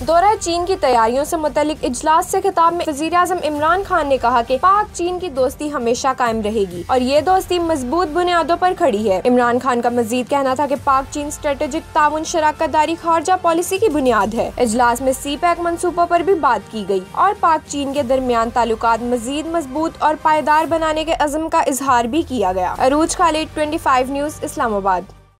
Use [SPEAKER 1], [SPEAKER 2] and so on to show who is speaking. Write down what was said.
[SPEAKER 1] दौरा चीन की तैयारियों से मुतालिक इजलास से खिताब में वज़ीर-ए-आज़म इमरान खान ने कहा कि पाक चीन की दोस्ती हमेशा कायम रहेगी और ये दोस्ती मजबूत बुनियादों पर खड़ी है। इमरान खान का मजीद कहना था कि पाक चीन स्ट्रेटेजिक ताउन शराकत दारी खारजा पॉलिसी की बुनियाद है। इजलास में सी-पैक मंसूबों पर भी बात की गई और पाक चीन के दरमियान ताल्लुकात मजीद मजबूत और पायदार बनाने के अज़्म का इजहार भी किया गया। अरूज खालिद, 25 न्यूज़, इस्लामाबाद।